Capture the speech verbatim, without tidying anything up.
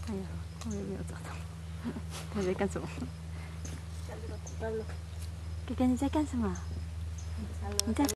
哎呀，我也没有找到。他在干什么？哥哥，你在干什么？你在。